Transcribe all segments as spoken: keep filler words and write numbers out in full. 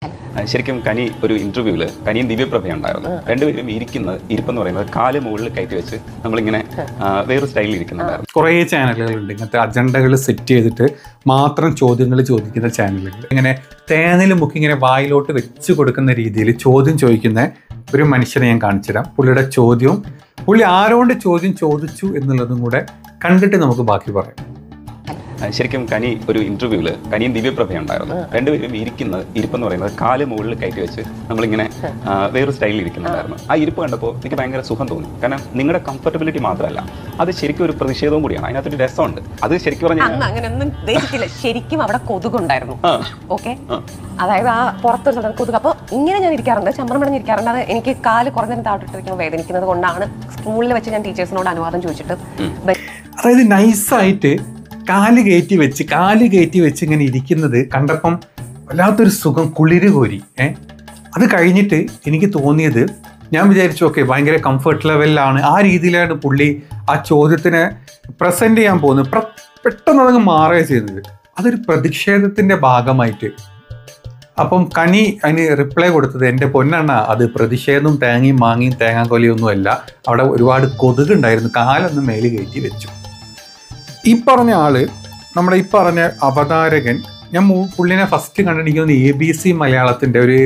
ശരിക്കും കനി ഒരു ഇന്റർവ്യൂവിൽ കനിയും ദിവ്യപ്രഭയുണ്ടായിരുന്നു. രണ്ടുപേരും ഇരിക്കുന്ന ഇരിപ്പെന്ന് പറയുന്നത് കാല് മുകളിൽ കയറ്റി വെച്ച് നമ്മളിങ്ങനെ വേറെ സ്റ്റൈലിൽ ഇരിക്കുന്നുണ്ടായിരുന്നു. കുറേ ചാനലുകളുണ്ട് ഇങ്ങനത്തെ അജണ്ടകൾ സെറ്റ് ചെയ്തിട്ട് മാത്രം ചോദ്യങ്ങൾ ചോദിക്കുന്ന ചാനലുകൾ. ഇങ്ങനെ തേനിൽ മുക്കി ഇങ്ങനെ വായിലോട്ട് വെച്ച് കൊടുക്കുന്ന രീതിയിൽ ചോദ്യം ചോദിക്കുന്ന ഒരു മനുഷ്യനെ ഞാൻ കാണിച്ചു തരാം. പുള്ളിയുടെ ചോദ്യവും പുള്ളി ആരോണ്ട് ചോദ്യം ചോദിച്ചു എന്നുള്ളതും കൂടെ കണ്ടിട്ട് നമുക്ക് ബാക്കി പറയാം. ശരിക്കും കനി ഒരു ഇന്റർവ്യൂവിൽ കനിയും ദിവ്യപ്രഭയുണ്ടായിരുന്നു. രണ്ടുപേരും ഇരിക്കുന്ന ഇരിപ്പെന്ന് പറയുന്നത് കാല് മുകളിൽ കയറ്റി വെച്ച് നമ്മളിങ്ങനെ വേറെ സ്റ്റൈലിൽ ഇരിക്കുന്നുണ്ടായിരുന്നു. ആ ഇരിപ്പ് കണ്ടപ്പോൾ എനിക്ക് ഭയങ്കര സുഖം തോന്നി. കാരണം നിങ്ങളുടെ കംഫർട്ടബിലിറ്റി മാത്രമല്ല, അത് ശരിക്കും ഒരു പ്രതിഷേധവും കൂടിയാണ്. അതിനകത്തൊരു രസമുണ്ട്. അത് ശരിക്കും പറഞ്ഞാൽ അങ്ങനെയൊന്നും ഉദ്ദേശിച്ചില്ല. ശരിക്കും അവിടെ കൊതുകുണ്ടായിരുന്നു. ഓക്കെ, അതായത് ആ പുറത്തൊരു കൊതുക്. അപ്പോൾ ഇങ്ങനെ ഞാൻ ഇരിക്കാറുണ്ട്, ചമ്രം പടഞ്ഞിരിക്കാറുണ്ട്. അത് എനിക്ക് കാല് കുറഞ്ഞ താട്ടിട്ടിരിക്കുമ്പോൾ വേദനിക്കുന്നത് കൊണ്ടാണ് സ്കൂളിൽ വെച്ച് ഞാൻ ടീച്ചേഴ്സിനോട് അനുവാദം ചോദിച്ചിട്ട്, അതായത് നൈസായിട്ട് കാല് കയറ്റി വെച്ച് കാല് കയറ്റി വെച്ച് ഇങ്ങനെ ഇരിക്കുന്നത് കണ്ടപ്പം വല്ലാത്തൊരു സുഖം, കുളിര് കോരി. ഏഹ് അത് കഴിഞ്ഞിട്ട് എനിക്ക് തോന്നിയത്, ഞാൻ വിചാരിച്ചു ഓക്കെ ഭയങ്കര കംഫർട്ട് ലെവലിലാണ്, ആ രീതിയിലാണ് പുള്ളി ആ ചോദ്യത്തിന് പ്രസൻറ്റ് ചെയ്യാൻ പോകുന്നത്. പെട്ടെന്ന് അതങ്ങ് മാറുക ചെയ്യുന്നത്. അതൊരു പ്രതിഷേധത്തിൻ്റെ ഭാഗമായിട്ട്. അപ്പം കനി അതിന് റിപ്ലൈ കൊടുത്തത്, എൻ്റെ പൊന്നെണ്ണ അത് പ്രതിഷേധവും തേങ്ങയും മാങ്ങിയും തേങ്ങാക്കൊലിയൊന്നും അല്ല, അവിടെ ഒരുപാട് കൊതുകുണ്ടായിരുന്നു, കാലൊന്ന് മേല് കയറ്റി വെച്ചു. ഈ പറഞ്ഞ ആള്, നമ്മുടെ ഈ പറഞ്ഞ അവതാരകൻ, ഞാൻ പുള്ളിനെ ഫസ്റ്റ് കണ്ടിരിക്കുന്നത് എ ബി സി മലയാളത്തിൻ്റെ ഒരു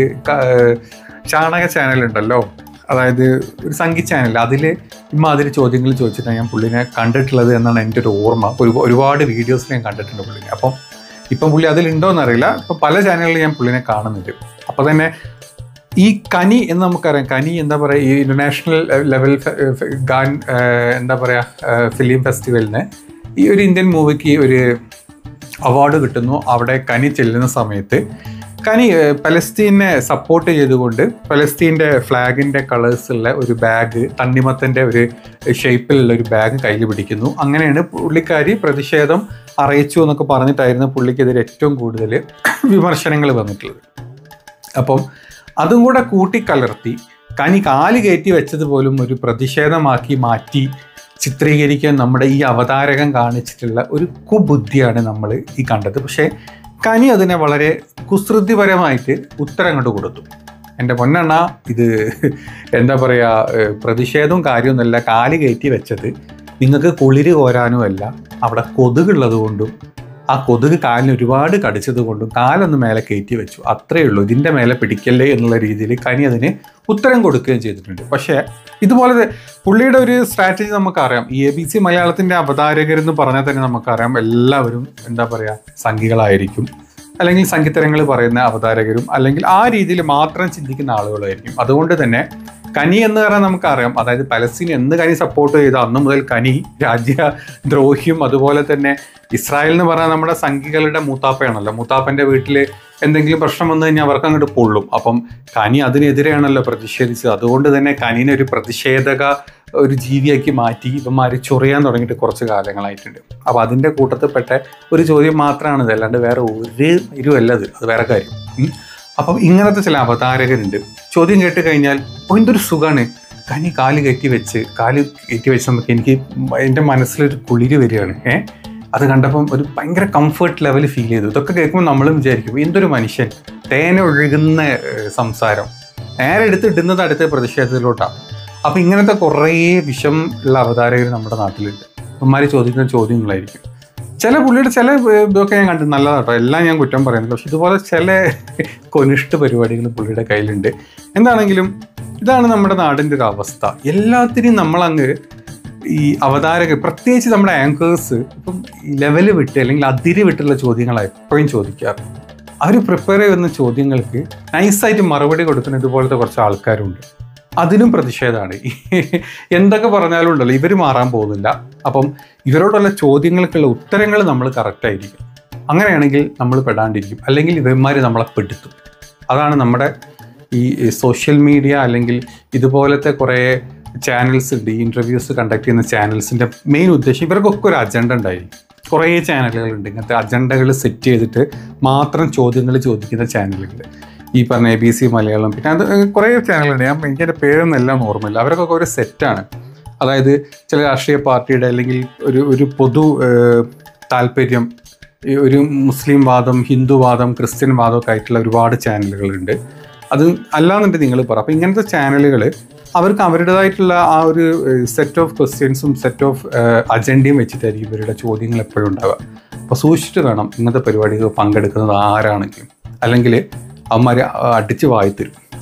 ചാണക ചാനലുണ്ടല്ലോ, അതായത് ഒരു സംഗീത ചാനൽ, അതിൽ ഇമ്മാതിരി ചോദ്യങ്ങൾ ചോദിച്ചിട്ടാണ് ഞാൻ പുള്ളിനെ കണ്ടിട്ടുള്ളത് എന്നാണ് എൻ്റെ ഒരു ഓർമ്മ. ഒരു ഒരുപാട് വീഡിയോസിൽ ഞാൻ കണ്ടിട്ടുണ്ട് പുള്ളിനെ. അപ്പം ഇപ്പം പുള്ളി അതിലുണ്ടോയെന്നറിയില്ല. ഇപ്പം പല ചാനലുകളിൽ ഞാൻ പുള്ളിനെ കാണുന്നുണ്ട്. അപ്പോൾ തന്നെ ഈ കനി എന്ന് നമുക്കറിയാം, കനി എന്താ പറയുക, ഈ ഇൻ്റർനാഷണൽ ലെവൽ ഗാൻ എന്താ പറയുക ഫിലിം ഫെസ്റ്റിവലിന് ഈ ഒരു ഇന്ത്യൻ മൂവിക്ക് ഒരു അവാർഡ് കിട്ടുന്നു. അവിടെ കനി ചെല്ലുന്ന സമയത്ത് കനി പലസ്തീനെ സപ്പോർട്ട് ചെയ്തുകൊണ്ട് പലസ്തീൻ്റെ ഫ്ലാഗിൻ്റെ കളേഴ്സുള്ള ഒരു ബാഗ്, തണ്ണിമത്തൻ്റെ ഒരു ഷേപ്പിലുള്ള ഒരു ബാഗ് കയ്യിൽ പിടിക്കുന്നു. അങ്ങനെയാണ് പുള്ളിക്കാരി പ്രതിഷേധം അറിയിച്ചു എന്നൊക്കെ പറഞ്ഞിട്ടായിരുന്നു പുള്ളിക്കെതിരെ ഏറ്റവും കൂടുതൽ വിമർശനങ്ങൾ വന്നിട്ടുള്ളത്. അപ്പം അതും കൂടെ കൂട്ടിക്കലർത്തി കനി കാല് കയറ്റി വെച്ചത് പോലും ഒരു പ്രതിഷേധമാക്കി മാറ്റി ചിത്രീകരിക്കാൻ നമ്മുടെ ഈ അവതാരകൻ കാണിച്ചിട്ടുള്ള ഒരു കുബുദ്ധിയാണ് നമ്മൾ ഈ കണ്ടത്. പക്ഷേ കനി അതിനെ വളരെ കുസൃതിപരമായിട്ട് ഉത്തരം കണ്ടു കൊടുത്തു. എൻ്റെ പൊന്നെണ്ണ, ഇത് എന്താ പറയുക, പ്രതിഷേധവും കാര്യമൊന്നുമല്ല, കാല് കയറ്റി വെച്ചത് നിങ്ങൾക്ക് കുളിര് കോരാനുമല്ല, അവിടെ കൊതുകുള്ളത് കൊണ്ടും ആ കൊതുക് കാലിന് ഒരുപാട് കടിച്ചത് കൊണ്ടും കാലൊന്ന് മേലെ കയറ്റി വെച്ചു, അത്രയേ ഉള്ളൂ, ഇതിൻ്റെ മേലെ പിടിക്കല്ലേ എന്നുള്ള രീതിയിൽ കനി അതിന് ഉത്തരം കൊടുക്കുകയും ചെയ്തിട്ടുണ്ട്. പക്ഷേ ഇതുപോലെ പുള്ളിയുടെ ഒരു സ്ട്രാറ്റജി നമുക്കറിയാം. ഈ എ ബി സി മലയാളത്തിൻ്റെ അവതാരകരെന്ന് പറഞ്ഞാൽ തന്നെ നമുക്കറിയാം എല്ലാവരും എന്താ പറയുക സംഘികളായിരിക്കും, അല്ലെങ്കിൽ സംഗീതരങ്ങൾ പറയുന്ന അവതാരകരും, അല്ലെങ്കിൽ ആ രീതിയിൽ മാത്രം ചിന്തിക്കുന്ന ആളുകളായിരിക്കും. അതുകൊണ്ട് തന്നെ കനി എന്ന് പറഞ്ഞാൽ നമുക്കറിയാം, അതായത് പലസ്തീൻ എന്ന് കനി സപ്പോർട്ട് ചെയ്ത അന്ന് മുതൽ കനി രാജ്യദ്രോഹിയും അതുപോലെ തന്നെ ഇസ്രായേൽ എന്ന് പറഞ്ഞാൽ നമ്മുടെ സംഘികളുടെ മൂത്താപ്പയാണല്ലോ. മൂത്താപ്പൻ്റെ വീട്ടിൽ എന്തെങ്കിലും പ്രശ്നം വന്നു കഴിഞ്ഞാൽ അവർക്ക് അങ്ങോട്ട് പൊള്ളും. അപ്പം കനി അതിനെതിരെയാണല്ലോ പ്രതിഷേധിച്ചത്. അതുകൊണ്ട് തന്നെ കനിനെ ഒരു പ്രതിഷേധക ഒരു ജീവിയാക്കി മാറ്റി ഇവന്മാർ ചൊറിയാൻ തുടങ്ങിയിട്ട് കുറച്ച് കാലങ്ങളായിട്ടുണ്ട്. അപ്പോൾ അതിൻ്റെ കൂട്ടത്തിൽപ്പെട്ട ഒരു ചോദ്യം മാത്രമാണ് ഇത്, അല്ലാണ്ട് വേറെ ഒരു ഇരുവല്ലത്, അത് വേറെ കാര്യം. അപ്പം ഇങ്ങനത്തെ ചില അവതാരകരുണ്ട്. ചോദ്യം കേട്ട് കഴിഞ്ഞാൽ എന്തൊരു സുഖമാണ്, കനി കാല് കയറ്റി വെച്ച് കാല് കയറ്റി വെച്ച് നമുക്ക് എനിക്ക് എൻ്റെ മനസ്സിലൊരു കുളിര് വരികയാണ്. ഏഹ് അത് കണ്ടപ്പം ഒരു ഭയങ്കര കംഫർട്ട് ലെവൽ ഫീൽ ചെയ്തു. ഇതൊക്കെ കേൾക്കുമ്പോൾ നമ്മളും വിചാരിക്കും എന്തൊരു മനുഷ്യൻ, തേന ഒഴുകുന്ന സംസാരം, നേരെ എടുത്തിടുന്നത് അടുത്ത പ്രതിഷേധത്തിലോട്ടാണ്. അപ്പം ഇങ്ങനത്തെ കുറേ വിഷം ഉള്ള അവതാരകർ നമ്മുടെ നാട്ടിലുണ്ട്. അവന്മാർ ചോദിക്കുന്ന ചോദ്യങ്ങളായിരിക്കും. ചില പുള്ളിയുടെ ചില ഇതൊക്കെ ഞാൻ കണ്ടു നല്ലതാട്ടോ, എല്ലാം ഞാൻ കുറ്റം പറയുന്നില്ല. പക്ഷെ ഇതുപോലെ ചില കൊനിഷ്ഠ പരിപാടികൾ പുള്ളിയുടെ കയ്യിലുണ്ട്. എന്താണെങ്കിലും ഇതാണ് നമ്മുടെ നാടിൻ്റെ ഒരു അവസ്ഥ. എല്ലാത്തിനും നമ്മളങ്ങ് ഈ അവതാരകർ, പ്രത്യേകിച്ച് നമ്മുടെ ആങ്കേഴ്സ് ഇപ്പം ലെവല് വിട്ട് അല്ലെങ്കിൽ അതിര് വിട്ടുള്ള ചോദ്യങ്ങളാണ് എപ്പോഴും ചോദിക്കാറ്. അവർ പ്രിപ്പയർ ചെയ്യുന്ന ചോദ്യങ്ങൾക്ക് നൈസായിട്ട് മറുപടി കൊടുക്കുന്ന ഇതുപോലത്തെ കുറച്ച് ആൾക്കാരുണ്ട്. അതിനും പ്രതിഷേധമാണ്. എന്തൊക്കെ പറഞ്ഞാലും ഉണ്ടല്ലോ, ഇവർ മാറാൻ പോകുന്നില്ല. അപ്പം ഇവരോടുള്ള ചോദ്യങ്ങൾക്കുള്ള ഉത്തരങ്ങൾ നമ്മൾ കറക്റ്റായിരിക്കും. അങ്ങനെയാണെങ്കിൽ നമ്മൾ പെടാണ്ടിരിക്കും, അല്ലെങ്കിൽ ഇവന്മാർ നമ്മളെ പെടുത്തും. അതാണ് നമ്മുടെ ഈ സോഷ്യൽ മീഡിയ അല്ലെങ്കിൽ ഇതുപോലത്തെ കുറേ ചാനൽസ് ഉണ്ട്, ഈ ഇൻ്റർവ്യൂസ് കണ്ടക്ട് ചെയ്യുന്ന ചാനൽസിൻ്റെ മെയിൻ ഉദ്ദേശം ഇവർക്കൊക്കെ ഒരു അജണ്ട ഉണ്ടായിരിക്കും. കുറേ ചാനലുകളുണ്ട് ഇങ്ങനത്തെ അജണ്ടകൾ സെറ്റ് ചെയ്തിട്ട് മാത്രം ചോദ്യങ്ങൾ ചോദിക്കുന്ന ചാനലുകൾ. ഈ പറഞ്ഞ എ ബി സി മലയാളം, പിന്നെ അത് കുറേ ചാനലുണ്ട്. ഞാൻ എനിക്ക് എൻ്റെ പേരൊന്നും എല്ലാം ഓർമ്മയില്ല. അവർക്കൊക്കെ ഒരു സെറ്റാണ്. അതായത് ചില രാഷ്ട്രീയ പാർട്ടിയുടെ അല്ലെങ്കിൽ ഒരു ഒരു പൊതു താല്പര്യം ഈ ഒരു മുസ്ലിം വാദം, ഹിന്ദു വാദം, ക്രിസ്ത്യൻ വാദമൊക്കെ ആയിട്ടുള്ള ഒരുപാട് ചാനലുകളുണ്ട്. അത് അല്ലാന്നുണ്ടെങ്കിൽ നിങ്ങൾ പറ. അപ്പോൾ ഇങ്ങനത്തെ ചാനലുകൾ അവർക്ക് അവരുടേതായിട്ടുള്ള ആ ഒരു സെറ്റ് ഓഫ് ക്വസ്റ്റ്യൻസും സെറ്റ് ഓഫ് അജണ്ടയും വെച്ചിട്ടായിരിക്കും ഇവരുടെ ചോദ്യങ്ങൾ എപ്പോഴും ഉണ്ടാവുക. അപ്പോൾ സൂക്ഷിച്ചിട്ട് വേണം ഇങ്ങനത്തെ പരിപാടികൾ പങ്കെടുക്കുന്നത് ആരാണെങ്കിലും, അല്ലെങ്കിൽ അവന്മാർ അടിച്ച് വായിത്തരും.